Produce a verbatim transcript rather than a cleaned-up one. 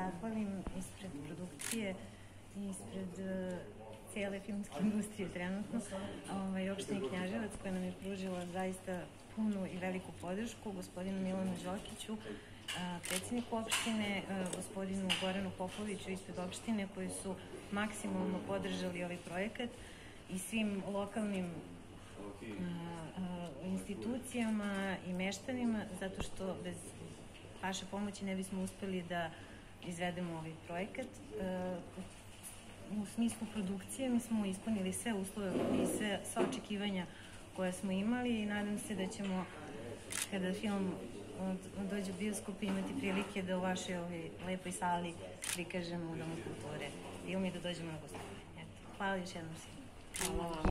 zahvalim ispred produkcije i ispred cijele filmske industrije trenutno, ovaj, opštini Knjaževac koja nam je pružila zaista punu i veliku podršku, gospodinu Milanu Đokiću, predsjedniku opštine, gospodinu Goranu Popoviću ispred opštine koji su maksimalno podržali ovaj projekat i svim lokalnim institucijama i meštanima, zato što bez vaše pomoći ne bismo uspeli da izvedemo ovaj projekat. U smislu produkcije mi smo ispunili sve uslove i sve očekivanja koje smo imali i nadam se da ćemo, kada film dođe u bioskop, imati prilike da u vašoj ovoj lepoj sali prikažemo u Domu kulture film i da dođemo na gostovanje. Hvala još jednom svima.